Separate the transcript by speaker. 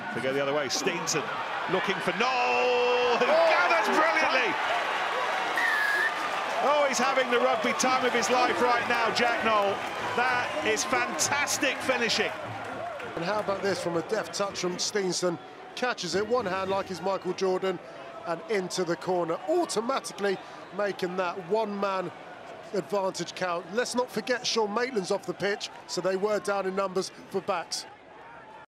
Speaker 1: They go the other way. Steenson looking for Nowell, who gathers brilliantly. Oh, he's having the rugby time of his life right now, Jack Nowell. That is fantastic finishing.
Speaker 2: And how about this from a deft touch from Steenson? Catches it one hand like he's Michael Jordan and into the corner, automatically making that one-man advantage count. Let's not forget Sean Maitland's off the pitch, so they were down in numbers for backs.